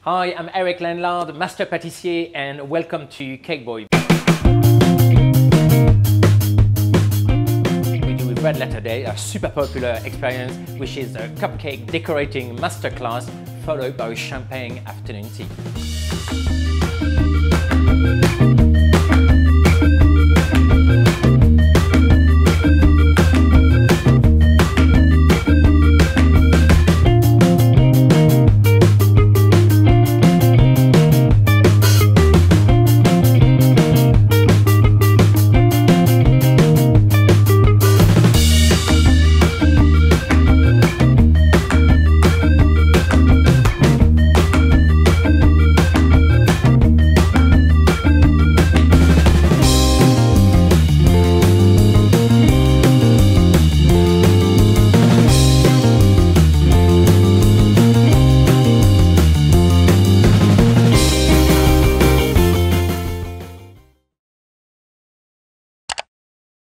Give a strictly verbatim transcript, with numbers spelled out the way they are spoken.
Hi, I'm Eric Lanlard, Master Patissier, and welcome to Cake Boy. We do Red Letter Day, a super popular experience, which is a cupcake decorating masterclass followed by a champagne afternoon tea.